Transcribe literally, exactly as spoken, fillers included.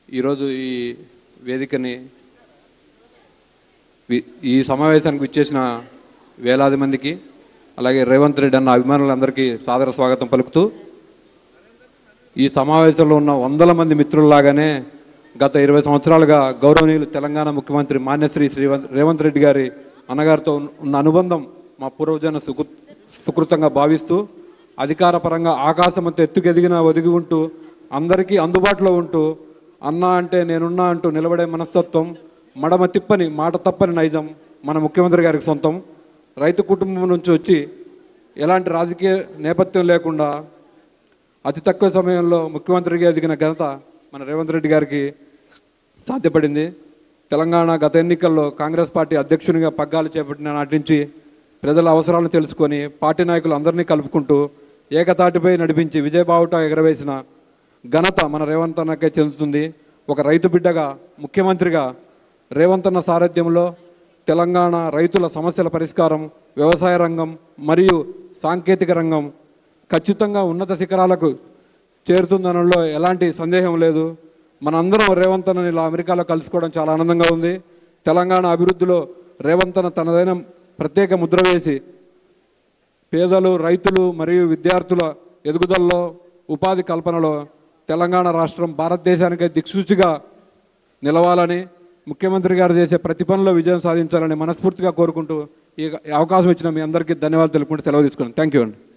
ఈరోజు ఈ వేదికని ఈ సమావేశానికి విచ్చేసిన వేలాది మందికి అలాగే రేవంత్ రెడ్డి అన్న అభిమానులందరికీ సాదర స్వాగతం పలుకుతూ, ఈ సమావేశంలో ఉన్న వందల మంది మిత్రుల్లాగానే గత ఇరవై సంవత్సరాలుగా గౌరవనీయులు తెలంగాణ ముఖ్యమంత్రి మాన్యశ్రీ శ్రీ రేవంత్ రెడ్డి గారి అన్నగారితో ఉన్న అనుబంధం మా పూర్వజన సుకృ సుకృతంగా భావిస్తూ, అధికార పరంగా ఆకాశమంత ఎత్తుకెదిగిన ఒదిగి ఉంటూ అందరికీ అందుబాటులో ఉంటూ అన్నా అంటే నేనున్నా అంటూ నిలబడే మనస్తత్వం, మడమ తిప్పని మాట తప్పని నైజం మన ముఖ్యమంత్రి గారికి సొంతం. రైతు కుటుంబం నుంచి వచ్చి ఎలాంటి రాజకీయ నేపథ్యం లేకుండా అతి తక్కువ సమయంలో ముఖ్యమంత్రిగా ఎదిగిన ఘనత మన రేవంత్ రెడ్డి గారికి సాధ్యపడింది. తెలంగాణ గత ఎన్నికల్లో కాంగ్రెస్ పార్టీ అధ్యక్షునిగా పగ్గాలు చేపట్టిన నాటి నుంచి ప్రజల అవసరాలను తెలుసుకొని పార్టీ నాయకులు అందరినీ కలుపుకుంటూ ఏకతాటిపై నడిపించి విజయబావుట ఎగరవేసిన ఘనత మన రేవంత్ అన్నకే చెందుతుంది. ఒక రైతు బిడ్డగా ముఖ్యమంత్రిగా రేవంత్ అన్న సారథ్యంలో తెలంగాణ రైతుల సమస్యల పరిష్కారం, వ్యవసాయ రంగం మరియు సాంకేతిక రంగం ఖచ్చితంగా ఉన్నత శిఖరాలకు చేరుతుందనలో ఎలాంటి సందేహం లేదు. మనందరం రేవంత్ అన్నని ఇలా అమెరికాలో కలుసుకోవడం చాలా ఆనందంగా ఉంది. తెలంగాణ అభివృద్ధిలో రేవంత్ అన్న తనదైన ప్రత్యేక ముద్ర వేసి పేదలు, రైతులు మరియు విద్యార్థుల ఎదుగుదలలో, ఉపాధి కల్పనలో తెలంగాణ రాష్ట్రం భారతదేశానికి దిక్సూచిగా నిలవాలని, ముఖ్యమంత్రి గారు చేసే ప్రతి పనిలో విజయం సాధించాలని మనస్ఫూర్తిగా కోరుకుంటూ ఈ అవకాశం ఇచ్చిన మీ అందరికీ ధన్యవాదాలు తెలుపుకుంటూ సెలవు తీసుకున్నాను. థ్యాంక్ యూ అండి.